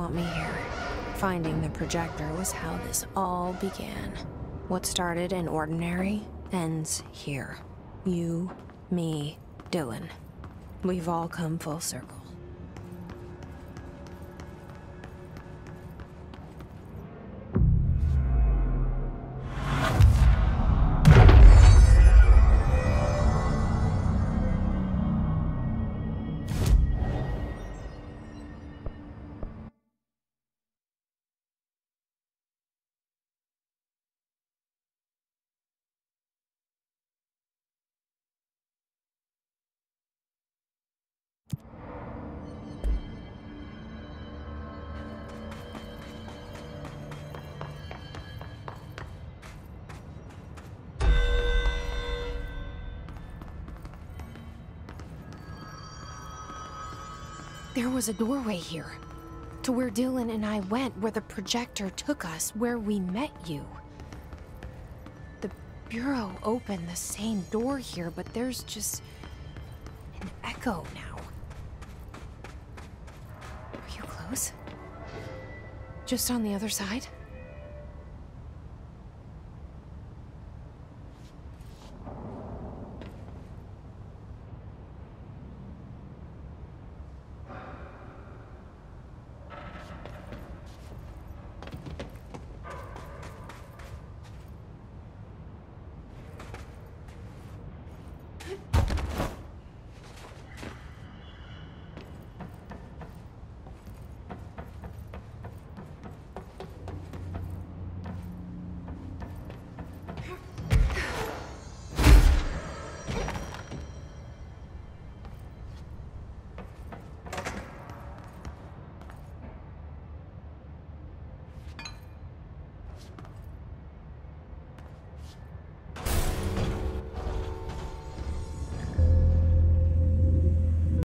want me here. Finding the projector was how this all began. What started in ordinary ends here. You, me, Dylan. We've all come full circle. There was a doorway here, to where Dylan and I went, where the projector took us, where we met you. The Bureau opened the same door here, but there's just an echo now. Are you close? Just on the other side?